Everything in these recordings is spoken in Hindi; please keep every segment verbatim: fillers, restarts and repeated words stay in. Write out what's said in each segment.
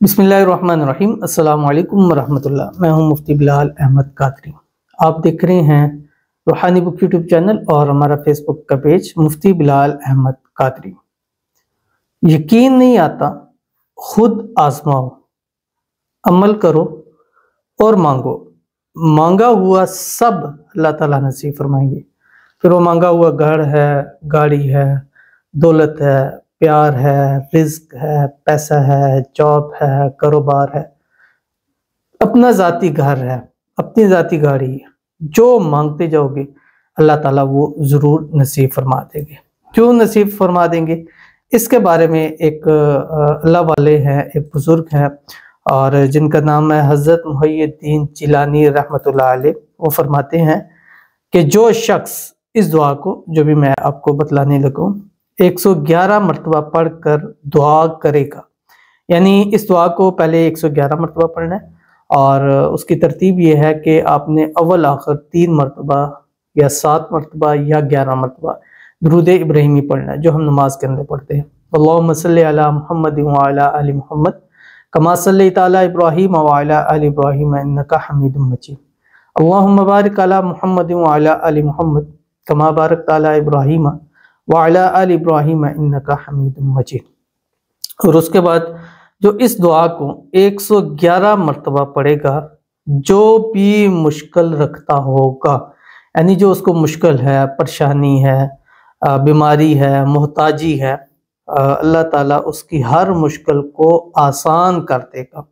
बिस्मिल्लाहिर्रहमानिर्रहीम। अस्सलाम वालेकुम वरहमतुल्लाह। मैं हूं मुफ्ती बिलाल अहमद कादरी। आप देख रहे हैं रूहानी बुक यूट्यूब चैनल और हमारा फेसबुक का पेज मुफ्ती बिलाल अहमद कादरी। यकीन नहीं आता, खुद आजमाओ, अमल करो और मांगो। मांगा हुआ सब अल्लाह ताला नसीब फरमाएंगे। फिर वो मांगा हुआ घर है, गाड़ी है, दौलत है, प्यार है, रिज्क है, पैसा है, जॉब है, कारोबार है, अपना ज़ाती घर है, अपनी ज़ाती गाड़ी है। जो मांगते जाओगे अल्लाह ताला वो ज़रूर नसीब फरमा देंगे। क्यों नसीब फरमा देंगे, इसके बारे में एक अल्लाह वाले हैं, एक बुज़ुर्ग हैं और जिनका नाम है हज़रत मुहय्यिद्दीन जिलानी रहमतुल्लाह अलैह। वो फरमाते हैं कि जो शख्स इस दुआ को, जो भी मैं आपको बतलाने लगूँ, एक सौ ग्यारह मरतबा पढ़ कर दुआ करेगा, यानी इस दुआ को पहले एक सौ ग्यारह मरतबा पढ़ना है और उसकी तरतीब ये है कि आपने अव्वल आखिर तीन मरतबा या सात मरतबा या ग्यारह मरतबा दुरूद इब्राहिमी पढ़ना है, जो हम नमाज के अंदर पढ़ते हैं। अल्लाहुम्मा सल्लि अला मुहम्मद व अला आलि मुहम्मद कमा सल्लैता अला इब्राहीम व अला आलि इब्राहीम इन्नका हमीदुम मजीद। अल्लाहुम्मा बारिक अला मुहम्मद व अला आलि मुहम्मद कमा बारकता अला इब्राहीम व अला आलि इब्राहीम इन्नका हमीदुम मजीद। और उसके बाद जो इस दुआ को एक सौ ग्यारह मरतबा पढ़ेगा, जो भी मुश्किल रखता होगा, यानी जो उसको मुश्किल है, परेशानी है, बीमारी है, मोहताजी है, अल्लाह ताला उसकी हर मुश्किल को आसान कर देगा।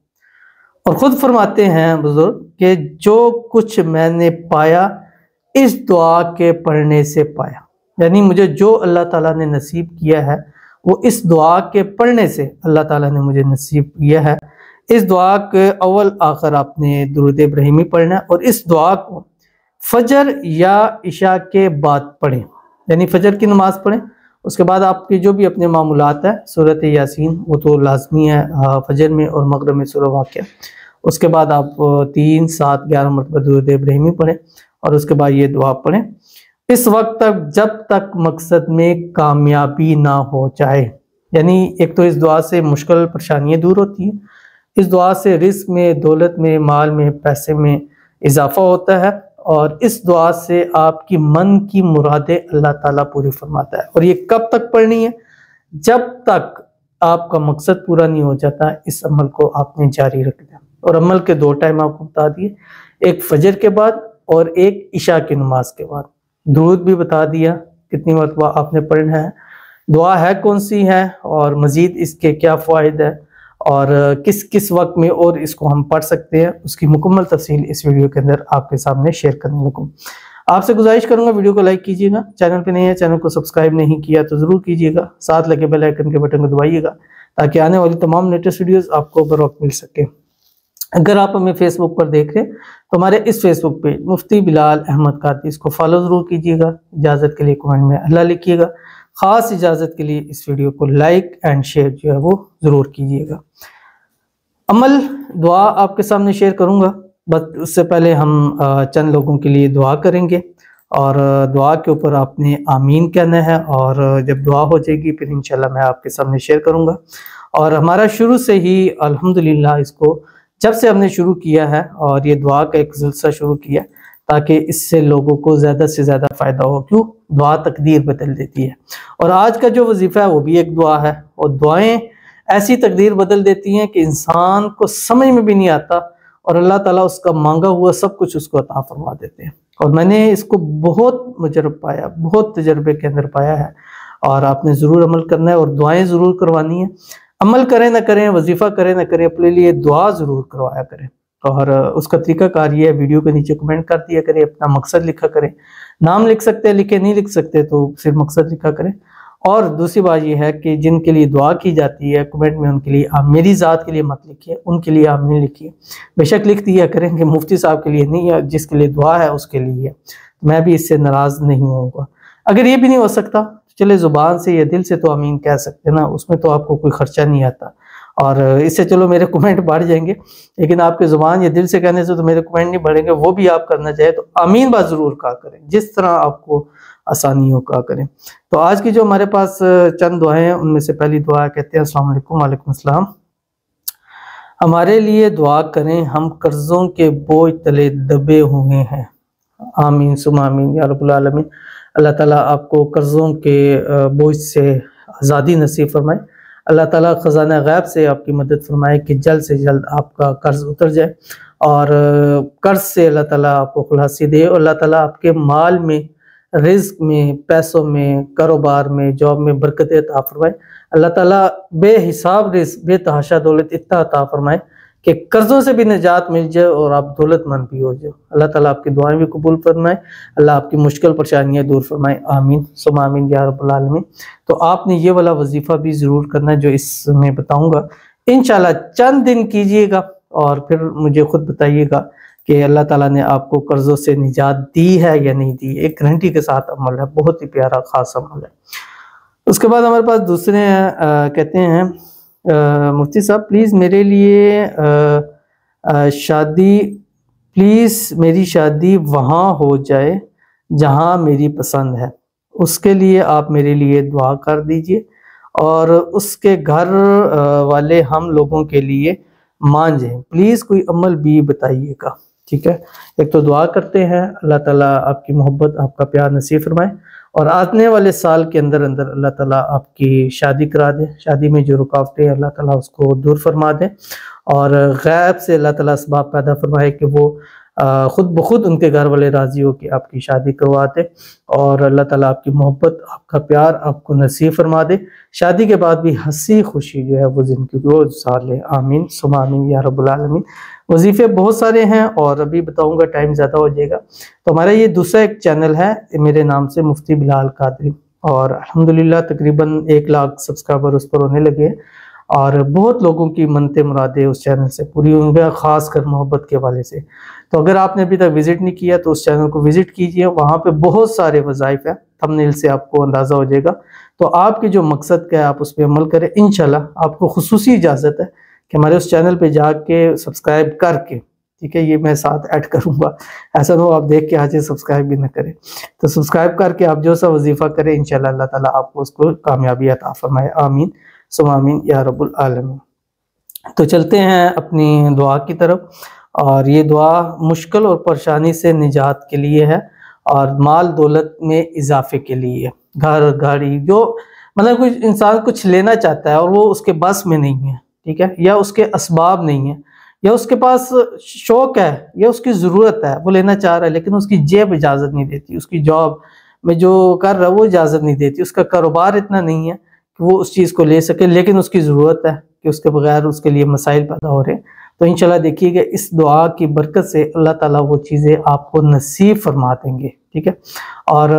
और ख़ुद फरमाते हैं बुजुर्ग कि जो कुछ मैंने पाया इस दुआ के पढ़ने से पाया, यानी मुझे जो अल्लाह ताला ने नसीब किया है वो इस दुआ के पढ़ने से अल्लाह ताला ने मुझे नसीब किया है। इस दुआ के अव्वल आखिर आपने दुरूद इब्राहिमी पढ़ना है और इस दुआ को फजर या इशा के बाद पढ़ें, यानी फजर की नमाज पढ़ें। उसके बाद आपके जो भी अपने मामूलात है, सूरत यासीन वो तो लाजमी है फजर में और मगरिब में सूरह वाक़िया। उसके बाद आप तीन सात ग्यारह मरतबा दुरूद इब्राहिमी पढ़ें और उसके बाद ये दुआ पढ़ें इस वक्त तक जब तक मकसद में कामयाबी ना हो जाए। यानी एक तो इस दुआ से मुश्किल परेशानियाँ दूर होती हैं, इस दुआ से रिस्क में, दौलत में, माल में, पैसे में इजाफा होता है और इस दुआ से आपकी मन की मुरादें अल्लाह ताला पूरी फरमाता है। और ये कब तक पढ़नी है, जब तक आपका मकसद पूरा नहीं हो जाता। इस अमल को आपने जारी रखना है और अमल के दो टाइम आपको बता दिए, एक फजर के बाद और एक इशा की नमाज के बाद। दुरूद भी बता दिया कितनी मरतबा आपने पढ़ना है, दुआ है कौन सी है और मज़ीद इसके क्या फ़ायदे है और किस किस वक्त में और इसको हम पढ़ सकते हैं, उसकी मुकम्मल तफसील इस वीडियो के अंदर आपके सामने शेयर करने लगूँ। आपसे गुजारिश करूंगा वीडियो को लाइक कीजिएगा, चैनल पे नहीं है चैनल को सब्सक्राइब नहीं किया तो ज़रूर कीजिएगा, साथ लगे बेल आइकन के बटन को दबाइएगा ताकि आने वाली तमाम लेटेस्ट वीडियोज़ आपको बर वक्त मिल सके। अगर आप हमें फेसबुक पर देख रहे हैं तो हमारे इस फेसबुक पेज मुफ्ती बिलाल अहमद कादरी, इसको फॉलो ज़रूर कीजिएगा। इजाज़त के लिए कमेंट में अल्लाह लिखिएगा। ख़ास इजाज़त के लिए इस वीडियो को लाइक एंड शेयर जो है वो ज़रूर कीजिएगा। अमल दुआ आपके सामने शेयर करूँगा, बस उससे पहले हम चंद लोगों के लिए दुआ करेंगे और दुआ के ऊपर आपने आमीन कहना है और जब दुआ हो जाएगी फिर इंशाल्लाह मैं आपके सामने शेयर करूँगा। और हमारा शुरू से ही अल्हम्दुलिल्लाह इसको जब से हमने शुरू किया है और ये दुआ का एक सिलसिला शुरू किया ताकि इससे लोगों को ज़्यादा से ज़्यादा फ़ायदा हो। क्यों, दुआ तकदीर बदल देती है और आज का जो वजीफ़ा है वो भी एक दुआ है और दुआएं ऐसी तकदीर बदल देती हैं कि इंसान को समझ में भी नहीं आता और अल्लाह ताला उसका मांगा हुआ सब कुछ उसको अता फरमा देते हैं। और मैंने इसको बहुत मुजरब पाया, बहुत तजर्बे के अंदर पाया है और आपने ज़रूर अमल करना है और दुआएं ज़रूर करवानी है। अमल करें ना करें, वजीफ़ा करें ना करें, अपने लिए दुआ ज़रूर करवाया करें। और उसका तरीक़ाकार ये है, वीडियो के नीचे कमेंट कर दिया करें, अपना मकसद लिखा करें, नाम लिख सकते हैं, लिखे नहीं लिख सकते तो सिर्फ मकसद लिखा करें। और दूसरी बात यह है कि जिनके लिए दुआ की जाती है कमेंट में उनके लिए आप मेरी ज़ात के लिए मत लिखिए, उनके लिए आप नहीं लिखिए। बेशक लिख दिया करें कि मुफ्ती साहब के लिए नहीं है, जिसके लिए दुआ है उसके लिए है, मैं भी इससे नाराज़ नहीं होऊंगा। अगर ये भी नहीं हो सकता चले ज़ुबान से या दिल से तो आमीन कह सकते हैं ना, उसमें तो आपको कोई ख़र्चा नहीं आता और इससे चलो मेरे कमेंट बढ़ जाएंगे, लेकिन आपके ज़ुबान या दिल से कहने से तो मेरे कमेंट नहीं बढ़ेंगे। वो भी आप करना चाहे तो आमीन बात ज़रूर कहा करें, जिस तरह आपको आसानी हो कहा करें। तो आज की जो हमारे पास चंद दुआएं हैं उनमें से पहली दुआ कहते हैं अस्सलाम वालेकुम। वालेकुम अस्सलाम। हमारे लिए दुआ करें, हम कर्ज़ों के बोझ तले दबे हुए हैं। आमीन सुम्मा आमीन या रब्बुल आलमीन। अल्लाह ताला आपको कर्ज़ों के बोझ से आज़ादी नसीब फरमाए। अल्लाह ताला ख़ज़ाना गैब से आपकी मदद फरमाए कि जल्द से जल्द आपका कर्ज़ उतर जाए और कर्ज़ से अल्लाह ताला आपको खुलासी दे और अल्लाह ताला आपके माल में, रिज़्क में, पैसों में, कारोबार में, जॉब में बरकत अता फरमाए। अल्लाह ताला बेहिसाब रिज़्क, बेतहाशा दौलत इतना अता फरमाए कि कर्ज़ों से भी निजात मिल जाए और आप दौलतमंद भी हो जाओ। अल्लाह ताला आपकी दुआएं भी कबूल फरमाए, अल्लाह आपकी मुश्किल परेशानियां दूर फरमाए। आमीन सुम्मा आमीन या रब्बुल आलमीन। तो आपने ये वाला वजीफ़ा भी ज़रूर करना है जो इसमें बताऊँगा। इंशाल्लाह चंद दिन कीजिएगा और फिर मुझे ख़ुद बताइएगा कि अल्लाह ताला ने आपको कर्ज़ों से निजात दी है या नहीं दी। एक गारंटी के साथ अमल है, बहुत ही प्यारा ख़ास अमल है। उसके बाद हमारे पास दूसरे हैं, कहते हैं मुफ्ती साहब प्लीज़ मेरे लिए आ, आ, शादी प्लीज़ मेरी शादी वहाँ हो जाए जहाँ मेरी पसंद है, उसके लिए आप मेरे लिए दुआ कर दीजिए और उसके घर वाले हम लोगों के लिए मान जाए, प्लीज़ कोई अमल भी बताइएगा। ठीक है, एक तो दुआ करते हैं अल्लाह ताला आपकी मोहब्बत, आपका प्यार नसीब फरमाए और आने वाले साल के अंदर अंदर अल्लाह ताला आपकी शादी करा दे। शादी में जो रुकावटें अल्लाह ताला उसको दूर फरमा दे और गैब से अल्लाह ताला असबाब पैदा फरमाए कि वो ख़ुद ब खुद उनके घर वाले राज़ी हो कि आपकी शादी करवा दे और अल्लाह ताला आपकी मोहब्बत, आपका प्यार आपको नसीब फरमा दे। शादी के बाद भी हंसी खुशी जो है वो ज़िंदगी को साले। आमीन सुम्मा आमीन या रब्बुल आलमीन। वजीफ़े बहुत सारे हैं और अभी बताऊंगा, टाइम ज़्यादा हो जाएगा। तो हमारा ये दूसरा एक चैनल है मेरे नाम से, मुफ्ती बिलाल कादरी, और अल्हम्दुलिल्लाह तकरीबन एक लाख सब्सक्राइबर उस पर होने लगे हैं और बहुत लोगों की मनते मुरादें उस चैनल से पूरी हुई हैं, ख़ासकर मोहब्बत के हवाले से। तो अगर आपने अभी तक विज़िट नहीं किया तो उस चैनल को विज़िट कीजिए, वहाँ पे बहुत सारे वज़ाइफ हैं, थंबनेल से आपको अंदाज़ा हो जाएगा। तो आपके जो मकसद का है आप उस पर अमल करें, इंशाल्लाह आपको खुसूसी इजाज़त है कि हमारे उस चैनल पे जाके सब्सक्राइब करके, ठीक है, ये मैं साथ ऐड करूँगा, ऐसा ना हो आप देख के आज सब्सक्राइब भी ना करें। तो सब्सक्राइब करके आप जो सा वजीफ़ा करें इंशाल्लाह अल्लाह ताला आपको उसको कामयाबी अता फरमाए। आमीन सुम्मा आमीन या रब्बुल आलमीन। तो चलते हैं अपनी दुआ की तरफ, और ये दुआ मुश्किल और परेशानी से निजात के लिए है और माल दौलत में इजाफे के लिए। घर गाड़ी जो मतलब कुछ इंसान कुछ लेना चाहता है और वो उसके बस में नहीं है, ठीक है, या उसके असबाब नहीं है, या उसके पास शौक है या उसकी ज़रूरत है, वो लेना चाह रहा है लेकिन उसकी जेब इजाज़त नहीं देती, उसकी जॉब में जो कर रहा है वो इजाज़त नहीं देती, उसका कारोबार इतना नहीं है कि वो उस चीज़ को ले सके, लेकिन उसकी ज़रूरत है कि उसके बगैर उसके लिए मसाइल पैदा हो रहे हैं। तो इंशाल्लाह देखिएगा इस दुआ की बरकत से अल्लाह ताला वो चीज़ें आपको नसीब फरमा देंगे। ठीक है, और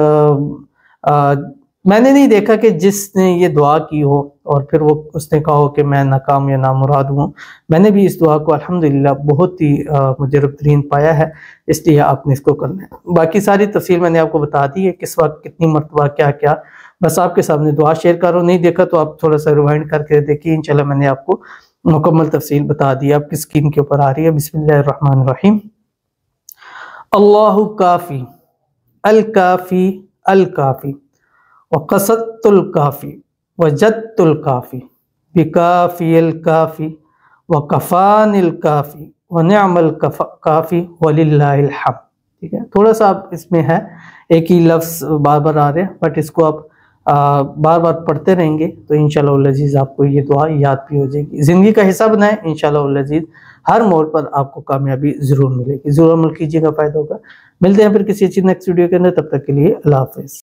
आ, आ, मैंने नहीं देखा कि जिसने ये दुआ की हो और फिर वो उसने कहा हो कि मैं नाकाम या नामुराद हूँ। मैंने भी इस दुआ को अल्हम्दुलिल्लाह बहुत ही मुजरब तरीन पाया है, इसलिए आपने इसको करना है। बाकी सारी तफसील मैंने आपको बता दी है, किस वक्त कितनी मरतबा क्या क्या, बस आपके सामने दुआ शेयर करो। नहीं देखा तो आप थोड़ा सा रिवाइंड करके देखिए, इंशाल्लाह मैंने आपको मुकम्मल तफसील बता दी आपकी स्क्रीन के ऊपर आ रही है। बिस्मिल्लाहिर्रहमानिर्रहीम। अल्लाहु काफ़ी अल काफ़ी अल काफ़ी व क़सदतुल काफ़ी व जद्तुल काफ़ी बिकाफ़िल काफ़ी व कफ़ानिल काफ़ी व निअमल काफ़ी वलिल्लाहिल हम्द। ठीक है, थोड़ा सा आप इसमें है, एक ही लफ्ज़ बार बार आ रहे हैं, बट इसको आप आ, बार बार पढ़ते रहेंगे तो इंशाअल्लाह उल अज़ीज़ आपको ये दुआ याद भी हो जाएगी। ज़िंदगी का हिस्सा बनाएं, इंशाअल्लाह उल अज़ीज़ हर मोड़ पर आपको कामयाबी ज़रूर मिलेगी। ज़रूर अमल कीजिएगा, फ़ायदा होगा। मिलते हैं फिर किसी अच्छी नेक्स्ट वीडियो के अंदर, तब तक के लिए अल्लाह हाफ़िज़।